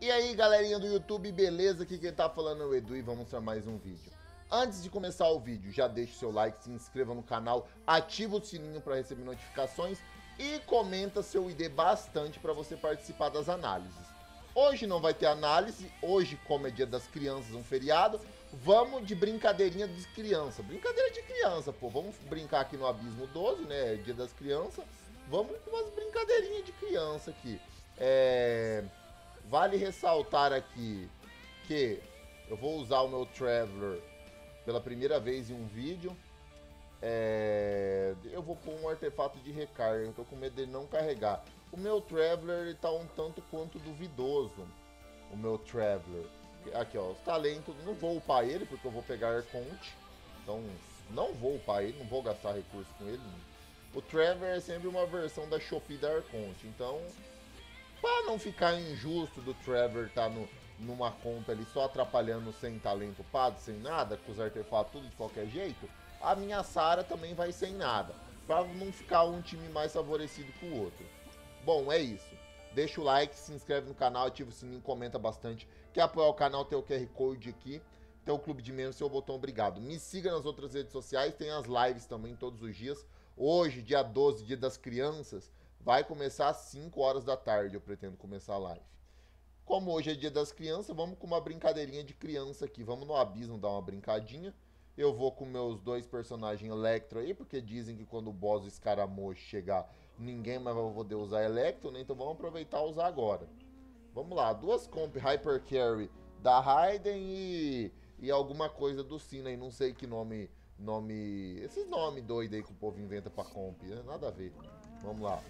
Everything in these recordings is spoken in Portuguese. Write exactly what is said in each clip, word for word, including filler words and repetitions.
E aí galerinha do YouTube, beleza? Aqui quem tá falando é o Edu e vamos mostrar mais um vídeo. Antes de começar o vídeo, já deixa o seu like, se inscreva no canal, ativa o sininho para receber notificações e comenta seu I D bastante para você participar das análises. Hoje não vai ter análise, hoje como é dia das crianças, um feriado, vamos de brincadeirinha de criança. Brincadeira de criança, pô, vamos brincar aqui no Abismo doze, né, dia das crianças. Vamos com umas brincadeirinhas de criança aqui. É... Vale ressaltar aqui que eu vou usar o meu Traveler pela primeira vez em um vídeo. É... Eu vou pôr um artefato de recarga, eu tô com medo dele não carregar. O meu Traveler ele tá um tanto quanto duvidoso. O meu Traveler. Aqui ó, os talentos, não vou upar ele porque eu vou pegar Arconte. Então não vou upar ele, não vou gastar recursos com ele. O Traveler é sempre uma versão da Shopee da Arconte, então... Pra não ficar injusto do Trevor estar tá no, numa conta ali só atrapalhando sem talento upado, sem nada, com os artefatos tudo de qualquer jeito, a minha Sarah também vai sem nada. Pra não ficar um time mais favorecido que o outro. Bom, é isso. Deixa o like, se inscreve no canal, ativa o sininho, comenta bastante. Quer apoiar o canal, tem o Q R Code aqui. Tem o Clube de Membros, seu botão obrigado. Me siga nas outras redes sociais, tem as lives também todos os dias. Hoje, dia doze, dia das crianças... Vai começar às cinco horas da tarde, eu pretendo começar a live. Como hoje é dia das crianças, vamos com uma brincadeirinha de criança aqui. Vamos no Abismo dar uma brincadinha. Eu vou com meus dois personagens Electro aí, porque dizem que quando o boss Escaramujo chegar, ninguém mais vai poder usar Electro, né? Então vamos aproveitar e usar agora. Vamos lá, duas comp Hyper Carry da Raiden e, e alguma coisa do Sina aí, não sei que nome... nome esses nomes doidos aí que o povo inventa pra comp, né? Nada a ver. Vamos lá.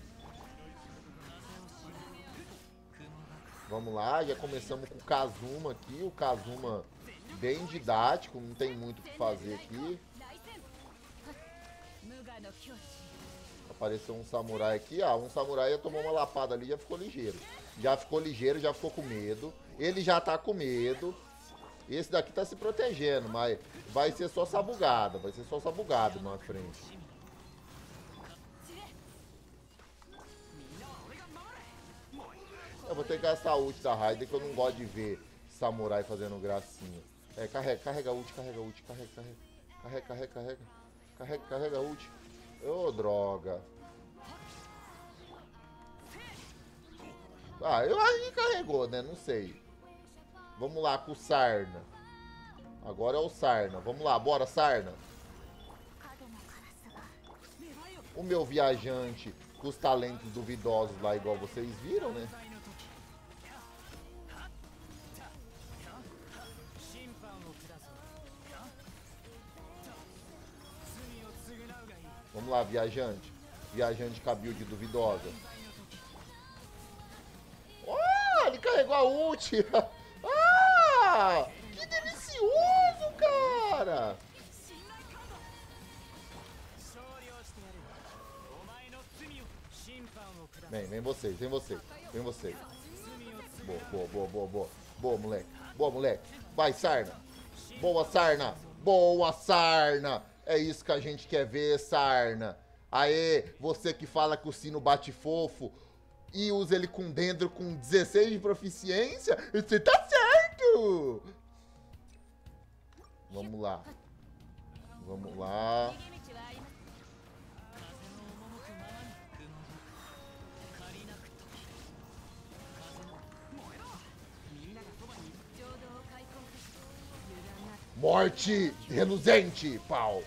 Vamos lá, já começamos com o Kazuma aqui, o Kazuma bem didático, não tem muito o que fazer aqui. Apareceu um samurai aqui, ah, um samurai já tomou uma lapada ali, já ficou ligeiro. Já ficou ligeiro, já ficou com medo. Ele já tá com medo. Esse daqui tá se protegendo, mas vai ser só sabugada, vai ser só sabugado na frente. Eu vou ter que gastar a ult da Raiden, que eu não gosto de ver samurai fazendo gracinha. É, carrega, carrega a ult, carrega a ult, carrega, carrega. Carrega, carrega, carrega. Carrega, carrega a ult. Ô, oh, droga. Ah, eu acho que carregou, né? Não sei. Vamos lá com o Sarna. Agora é o Sarna. Vamos lá, bora, Sarna. O meu viajante com os talentos duvidosos lá, igual vocês viram, né? Vamos lá, viajante. Viajante com a build duvidosa. Oh, ele carregou a ult. Ah, que delicioso, cara. Vem, vem vocês, vem vocês, vem vocês. Boa, boa, boa, boa, boa. Boa, moleque. Boa, moleque. Vai, Sarna. Boa, Sarna. Boa, Sarna. É isso que a gente quer ver, Sarna. Aê, você que fala que o sino bate fofo e usa ele com dentro com dezesseis de proficiência, você tá certo. Vamos lá. Vamos lá. Morte reluzente, pau.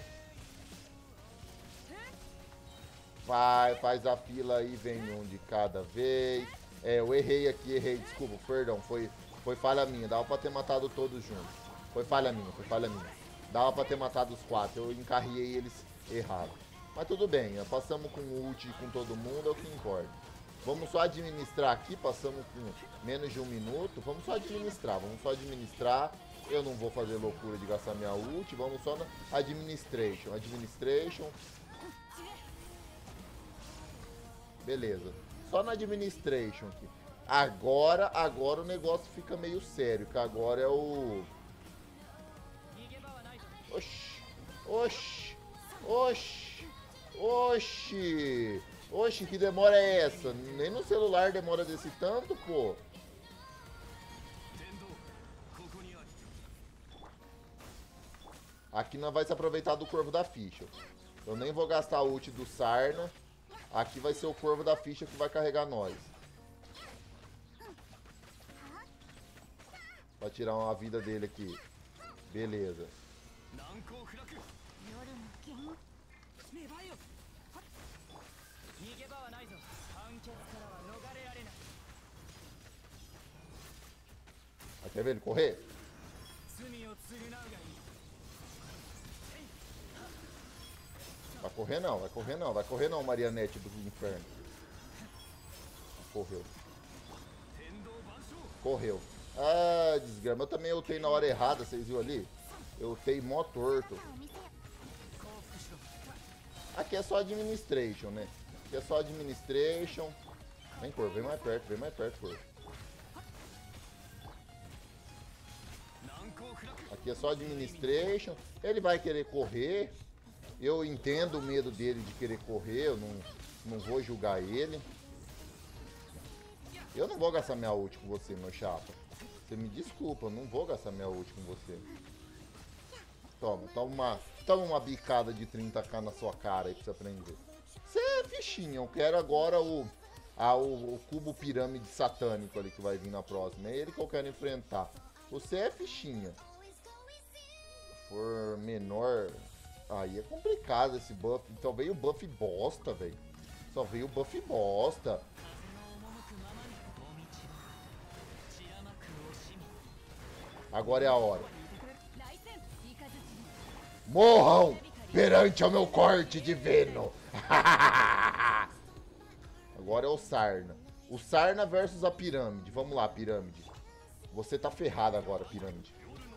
Vai, faz a fila aí, vem um de cada vez. É, eu errei aqui, errei, desculpa, perdão, foi, foi falha minha. Dava pra ter matado todos juntos. Foi falha minha, foi falha minha. Dava pra ter matado os quatro, eu encarriei eles errado. Mas tudo bem, passamos com ult com todo mundo, é o que importa. Vamos só administrar aqui, passamos com menos de um minuto. Vamos só administrar, vamos só administrar. Eu não vou fazer loucura de gastar minha ult. Vamos só na Administration. Administration. Beleza. Só na Administration aqui. Agora, agora o negócio fica meio sério. Que agora é o... Oxi. Oxi. Oxi. Oxi. Oxi, que demora é essa? Nem no celular demora desse tanto, pô. Aqui nós vai se aproveitar do Corvo da Ficha. Eu nem vou gastar a ult do Sarna. Aqui vai ser o Corvo da Ficha que vai carregar nós. Pra tirar uma vida dele aqui. Beleza. Aí, quer ver ele correr? Vai correr não, vai correr não, vai correr não, Marianete do inferno. Correu. Correu. Ah, desgrama. Eu também ultei na hora errada, vocês viram ali? Eu ultei mó torto. Aqui é só administration, né? Aqui é só administration. Vem, Corvo, vem mais perto, vem mais perto, Corvo. Aqui é só administration. Ele vai querer correr. Eu entendo o medo dele de querer correr. Eu não, não vou julgar ele. Eu não vou gastar minha ult com você, meu chapa. Você me desculpa, eu não vou gastar minha ult com você. Toma, toma uma, toma uma bicada de trinta k na sua cara aí pra você aprender. Você é fichinha, eu quero agora o, a, o, o cubo pirâmide satânico ali que vai vir na próxima. É ele que eu quero enfrentar. Você é fichinha. Se for menor, aí é complicado esse buff. Então veio o buff bosta, velho. Só veio o buff bosta. Agora é a hora. Morram perante ao meu corte divino. Agora é o Sarna. O Sarna versus a Pirâmide. Vamos lá, Pirâmide. Você tá ferrado agora, Pirâmide.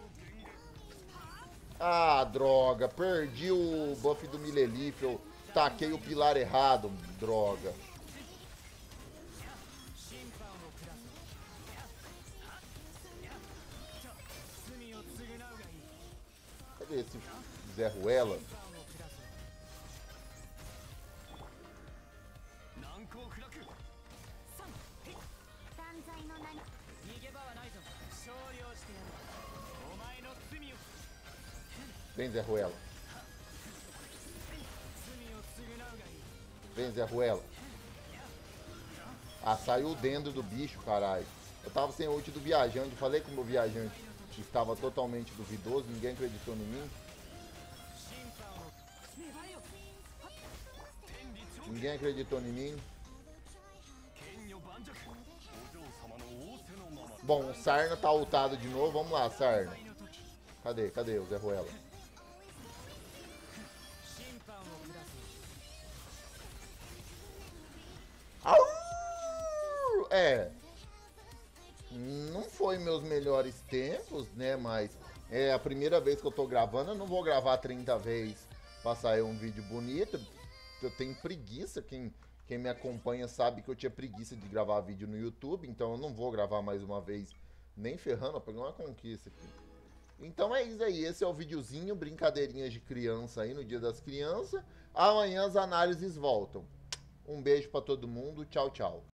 Ah, droga. Perdi o buff do Milelif. Eu taquei o pilar errado. Droga. Cadê esse Zé Ruela? Vem, Zé Ruela. Vem, Zé Ruela. Ah, saiu dentro do bicho, caralho. Eu tava sem ult do viajante. Falei que o meu viajante estava totalmente duvidoso. Ninguém acreditou em mim. Ninguém acreditou em mim. Bom, o Sarna tá ultado de novo. Vamos lá, Sarna. Cadê? Cadê o Zé Ruela? É, não foi meus melhores tempos, né, mas é a primeira vez que eu tô gravando. Eu não vou gravar trinta vezes pra sair um vídeo bonito. Eu tenho preguiça, quem, quem me acompanha sabe que eu tinha preguiça de gravar vídeo no YouTube, então eu não vou gravar mais uma vez, nem ferrando. Eu peguei uma conquista aqui. Então é isso aí, esse é o videozinho, brincadeirinhas de criança aí no Dia das Crianças. Amanhã as análises voltam. Um beijo pra todo mundo, tchau, tchau.